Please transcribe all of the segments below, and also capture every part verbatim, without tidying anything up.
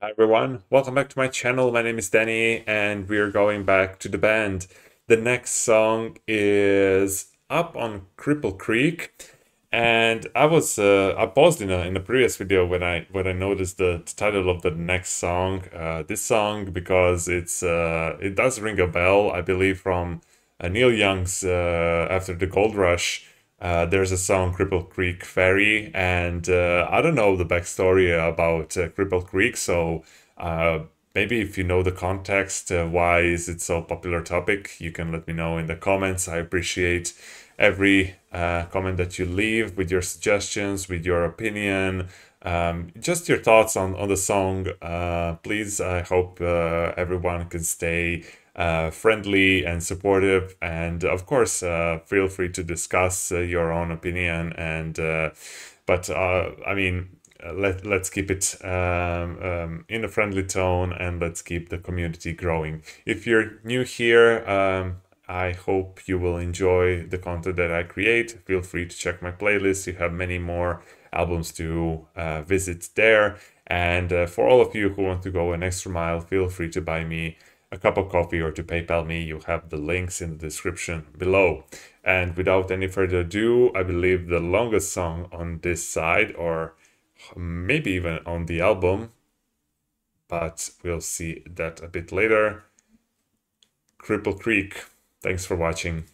Hi everyone, welcome back to my channel. My name is Danny and we're going back to the band. The next song is up on Cripple Creek, and I was uh, I paused in a in a previous video when I when I noticed the title of the next song. Uh, this song because it's uh, it does ring a bell, I believe, from uh, Neil Young's uh, After the Gold Rush. Uh, there's a song, Cripple Creek Ferry, and uh, I don't know the backstory about uh, Cripple Creek, so uh, maybe if you know the context, uh, why is it so popular topic, you can let me know in the comments. I appreciate every uh, comment that you leave with your suggestions, with your opinion, um, just your thoughts on, on the song. Uh, please, I hope uh, everyone can stay uh, friendly and supportive, and of course uh, feel free to discuss uh, your own opinion, and uh, but uh, I mean uh, let, let's keep it um, um, in a friendly tone, and let's keep the community growing. If you're new here, um, I hope you will enjoy the content that I create. Feel free to check my playlist. You have many more albums to uh, visit there, and uh, for all of you who want to go an extra mile, feel free to buy me a cup of coffee or to PayPal me. You have the links in the description below. And without any further ado, I believe the longest song on this side, or maybe even on the album, but we'll see that a bit later. Cripple Creek. Thanks for watching.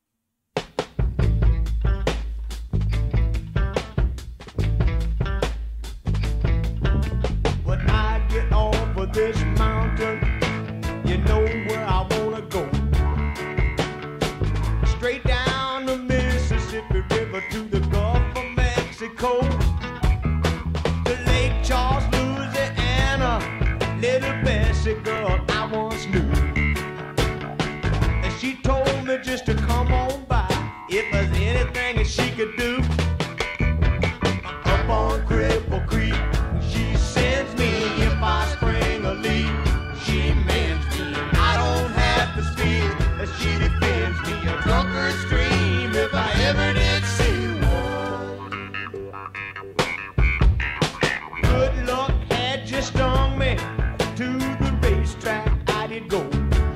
When I get off of this mountain, you know where I wanna go. Straight down the Mississippi River to the Gulf of Mexico, to Lake Charles, Louisiana. Little Bessie girl I once knew, and she told me just to come on by if there's anything that she could do. Up on Cripple Creek, she sends me if I spring a leak. She mends me, I don't have to speak. She defends me, a drunkard stream if I ever did see one. Good luck had just stung me. To the racetrack I did go.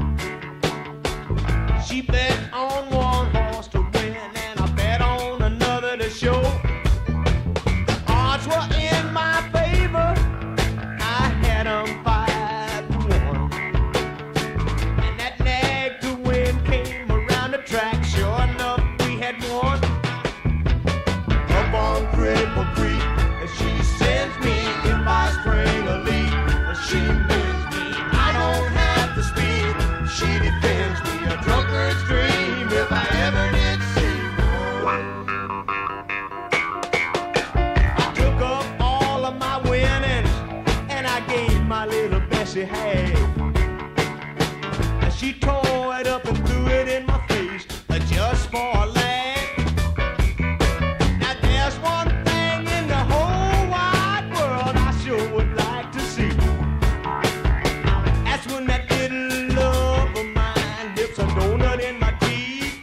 She bet on one horse to win, and I bet on another to show. The odds were in my favor, I had them five to one. And that nag to win came around the track, sure enough we had won. Up on Cripple Creek, and she sends me if I spring a leak. She mends me, I don't have to speak. She defends me, a drunkard's dream if I ever did see one. I took up all of my winnings and I gave my little Bessie half. And she tore it up and threw it in my face, uh, just for a laugh. Now there's one thing in the whole wide world I sure would like to see. That's when that little love of mine dips a donut in my teeth.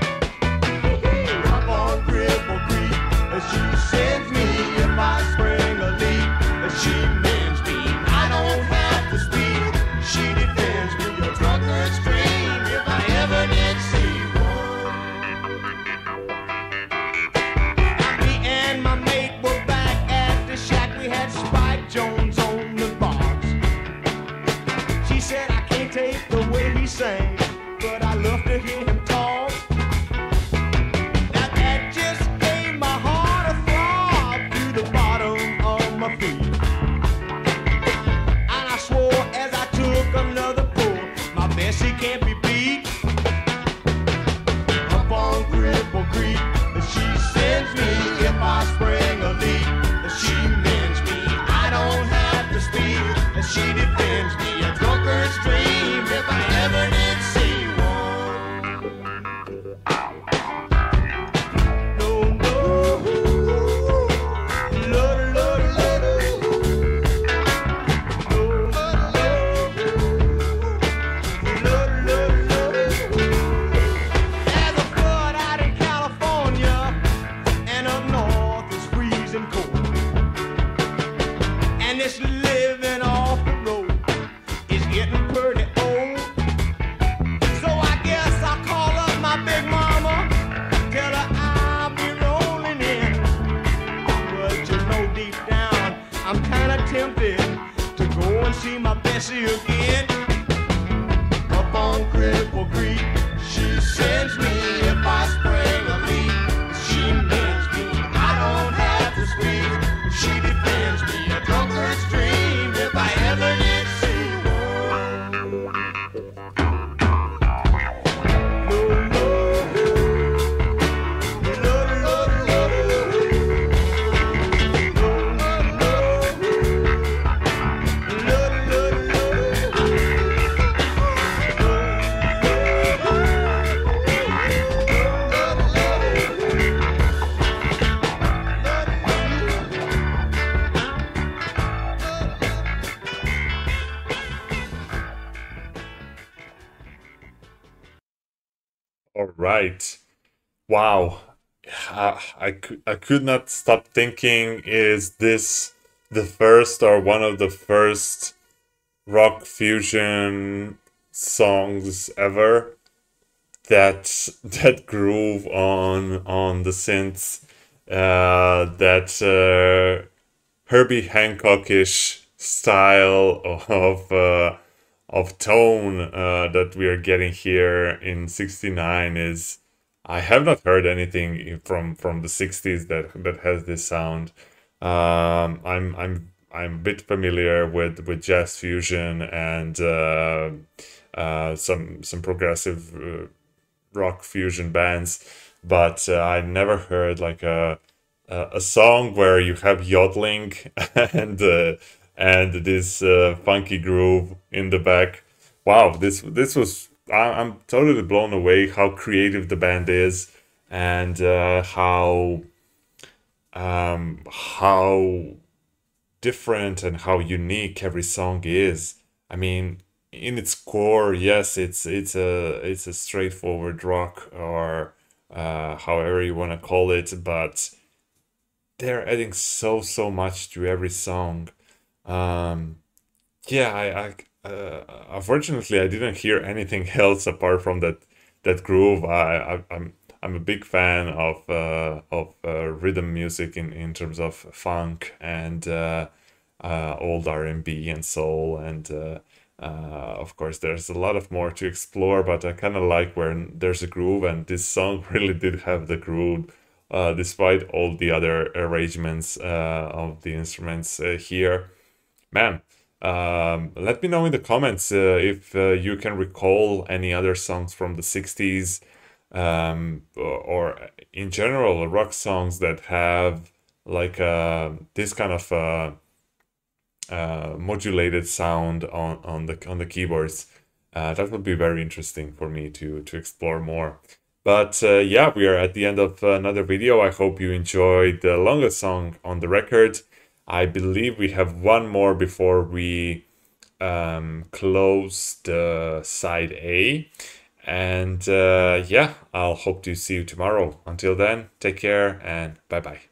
Up on Cripple Creek, and she sends me if I spring a leak. And she mends me, I don't have to speak. She defends me, a drunkard's dream if I ever did see one. Me and my mate were back at the shack. We had Spike Jones on the box. She said, I can't take the way he sang, but I love to hear him talk. Now that just gave my heart a throb to the bottom of my feet. And I swore as I took another pull, my Bessie can't be beat. Up on Cripple Creek, she sends me if I spring a leak. She mends me, I don't have to speak. She defends me, a drunkard's dream if I ever did see one. No, no, Lord, Lord, Lord, no, Lord, Lord, Lord. There's a flood out in California, and up north is freezing cold. And it's living off tempted to go and see my Bessie again. Up on Cripple Creek, she sends me if I spring a leak. She mends me, I don't have to speak. She defends me, a drunkard's dream, if I ever did see one. All right. Wow. I, I, cou- I could not stop thinking, is this the first or one of the first rock fusion songs ever? That that groove on on the synths, uh, that uh, Herbie Hancockish style of uh, of tone uh, that we are getting here in sixty-nine is, I have not heard anything from from the sixties that that has this sound. Um, I'm I'm I'm a bit familiar with with jazz fusion and uh, uh, some some progressive uh, rock fusion bands, but uh, I never heard like a a, a song where you have yodeling and uh, and this uh, funky groove in the back. Wow, this this was I, I'm totally blown away how creative the band is, and uh, how um, how different and how unique every song is. I mean, in its core, yes, it's it's a it's a straightforward rock, or uh, however you want to call it, but they're adding so so much to every song. Um, yeah, I, I uh, unfortunately I didn't hear anything else apart from that that groove. I, I I'm I'm a big fan of uh, of uh, rhythm music in in terms of funk and uh, uh, old R and B and soul, and uh, uh, of course there's a lot of more to explore. But I kind of like where there's a groove, and this song really did have the groove. Uh, despite all the other arrangements uh, of the instruments uh, here, man, um, let me know in the comments uh, if uh, you can recall any other songs from the sixties, um, or, or in general rock songs that have like uh, this kind of uh, uh, modulated sound on, on the on the keyboards. Uh, that would be very interesting for me to to explore more. But uh, yeah, we are at the end of another video. I hope you enjoyed the longest song on the record. I believe we have one more before we um, close the side A. And uh, yeah, I'll hope to see you tomorrow. Until then, take care and bye bye.